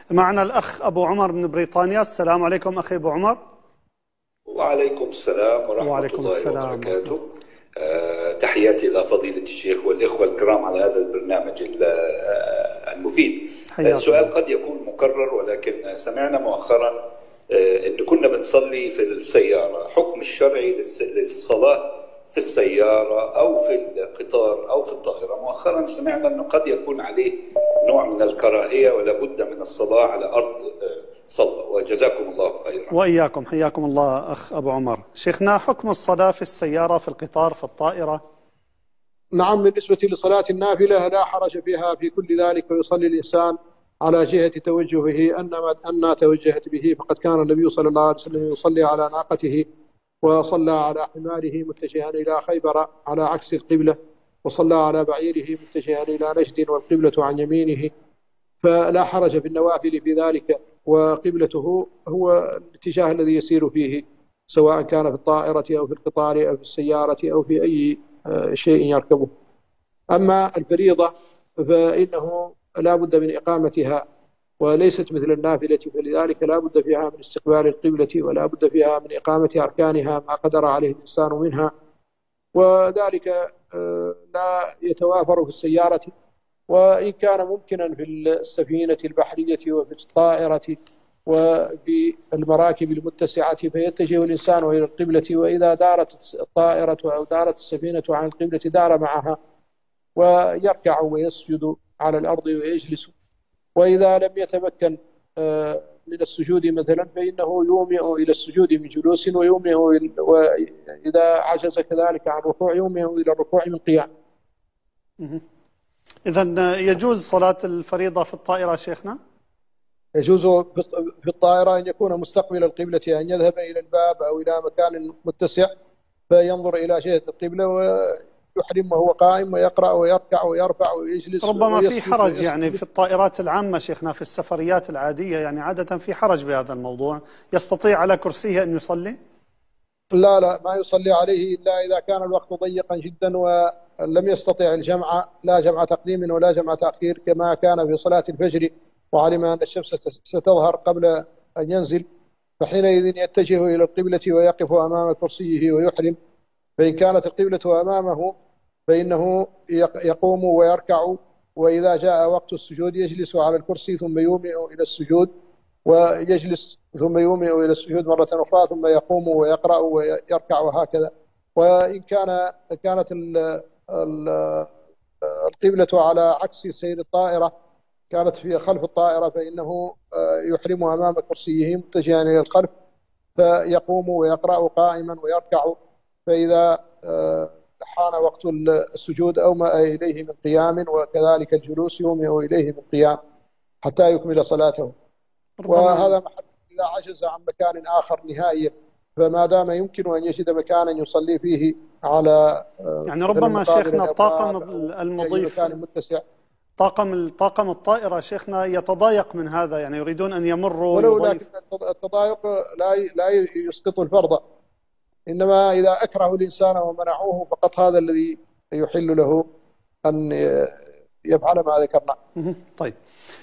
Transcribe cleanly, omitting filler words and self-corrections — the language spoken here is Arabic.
معنا الأخ أبو عمر من بريطانيا. السلام عليكم أخي أبو عمر. وعليكم السلام ورحمة وعليكم الله السلام. وبركاته. تحياتي إلى فضيلة الشيخ والإخوة الكرام على هذا البرنامج المفيد. السؤال قد يكون مكرر، ولكن سمعنا مؤخرا أن كنا بنصلي في السيارة. حكم الشرعي للصلاة في السيارة أو في القطار أو في الطائرة. مؤخرا سمعنا أنه قد يكون عليه نوع من الكراهية ولا بد من الصلاة على أرض صلبة. وجزاكم الله خيرا. وإياكم، حياكم الله أخ أبو عمر. شيخنا، حكم الصلاة في السيارة، في القطار، في الطائرة؟ نعم، بالنسبة لصلاة النافلة لا حرج فيها في كل ذلك، ويصلي الإنسان على جهة توجهه أن توجهت به. فقد كان النبي صلى الله عليه وسلم يصلي على ناقته، وصلى على حماره متجها إلى خيبر على عكس القبلة، وصلى على بعيره متجها إلى نجد والقبلة عن يمينه، فلا حرج في النوافل في ذلك. وقبلته هو الاتجاه الذي يسير فيه، سواء كان في الطائرة أو في القطار أو في السيارة أو في أي شيء يركبه. أما الفريضة فإنه لا بد من إقامتها، وليست مثل النافلة، فلذلك لا بد فيها من استقبال القبلة، ولا بد فيها من إقامة أركانها ما قدر عليه الإنسان منها، وذلك لا يتوافر في السيارة. وإن كان ممكنا في السفينة البحرية وفي الطائرة وفي المراكب المتسعة فيتجه الإنسان إلى القبلة، وإذا دارت الطائرة أو دارت السفينة عن القبلة دار معها، ويركع ويسجد على الأرض ويجلس. وإذا لم يتمكن من السجود مثلا فإنه يومئ إلى السجود من جلوس، وإذا عجز كذلك عن الركوع يومئ إلى الركوع من قيام. إذن يجوز صلاة الفريضة في الطائرة شيخنا؟ يجوز في الطائرة أن يكون مستقبل القبلة، أن يذهب إلى الباب أو إلى مكان متسع فينظر إلى جهة القبلة ويحرم وهو قائم، ويقرأ ويركع ويرفع ويجلس. ربما في حرج يعني في الطائرات العامة شيخنا، في السفريات العادية يعني عادة في حرج بهذا الموضوع. يستطيع على كرسيه أن يصلي؟ لا، ما يصلي عليه إلا إذا كان الوقت ضيقا جدا ولم يستطع الجمع، لا جمع تقديم ولا جمع تأخير، كما كان في صلاة الفجر وعلم أن الشمس ستظهر قبل أن ينزل، فحينئذ يتجه إلى القبلة ويقف أمام كرسيه ويحرم. فإن كانت القبلة أمامه فإنه يقوم ويركع، وإذا جاء وقت السجود يجلس على الكرسي ثم يومئ إلى السجود، ويجلس ثم يومئ إلى السجود مرة أخرى، ثم يقوم ويقرأ ويركع، وهكذا. وإن كانت القبلة على عكس سير الطائرة، كانت في خلف الطائرة، فإنه يحرم أمام كرسيه متجها إلى الخلف، فيقوم ويقرأ قائما ويركع. فإذا حان وقت السجود أومأ إليه من قيام، وكذلك الجلوس يومئ إليه من قيام حتى يكمل صلاته. وهذا محل إذا عجز عن مكان آخر نهائيا، فما دام يمكن أن يجد مكانا يصلي فيه على يعني ربما شيخنا الطاقم المضيف متسع، طاقم الطائرة شيخنا يتضايق من هذا، يعني يريدون أن يمروا ولو، لكن التضايق لا يسقط الفرض، إنما إذا أكره الإنسان ومنعوه فقط هذا الذي يحل له أن يفعل ما ذكرنا. طيب